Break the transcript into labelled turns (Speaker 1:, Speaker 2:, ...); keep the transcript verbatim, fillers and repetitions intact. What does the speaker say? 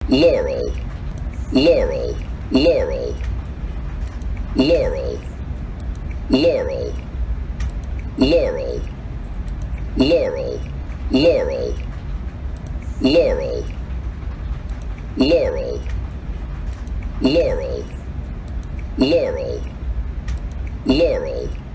Speaker 1: Laurel, Laurel, Laurel, Laurel, Laurel, Laurel, Laurel, Laurel, Laurel, Laurel, Laurel, Laurel, Laurel,